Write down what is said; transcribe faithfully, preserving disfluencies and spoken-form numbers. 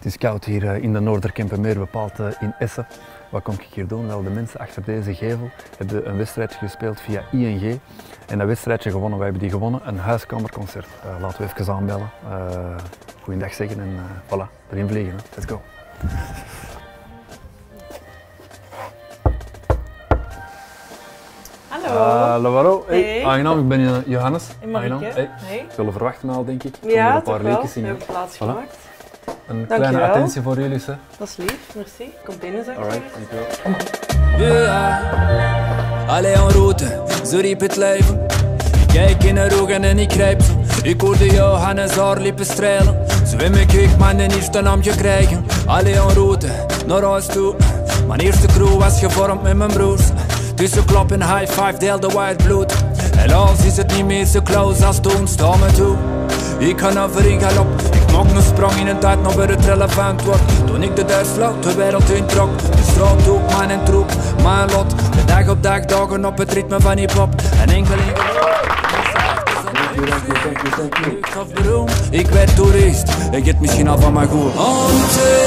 is koud hier in de Noorderkempen, meer bepaald in Essen. Wat kom ik hier doen? Wel, de mensen achter deze gevel hebben een wedstrijdje gespeeld via I N G. En dat wedstrijdje gewonnen, wij hebben die gewonnen, een huiskamerconcert. Uh, laten we even aanbellen, uh, goeiedag zeggen en uh, voilà, erin vliegen. Hè. Let's go. Hallo. Hallo, hallo. Hey, hey. Aangenaam, ik ben uh, Johannes. En Marieke. Hey. Hey. Zullen verwachten al, denk ik. Ja, een paar liedjes we hebben plaats voilà. gemaakt. Een Dankjewel. kleine attentie voor jullie. Hè. Dat is lief, merci. Kom binnen, zeg Alright, dankjewel. Yeah. Allee en route, zo riep het leven. Ik kijk in haar ogen en ik grijp ze. Ik hoorde Johannes haar lippen strelen. Zo in mijn keek mijn eerste naam gekregen. Allee en route, naar huis toe. Mijn eerste crew was gevormd met mijn broers. Tussen klap en high five deelde white bloed. Helaas is het niet meer zo close als toen, sta me toe. Ik ga naar ver in galop. Ik maak een sprong in een tijd nog waar het relevant wordt. Toen ik de duif sloot, de wereld introk. De straat ook, man en troep, mijn lot. De dag op dag, dagen op het ritme van hip-hop. En enkel in... Ik gaf beroem, ik werd toerist. Ik het misschien al van mijn goed.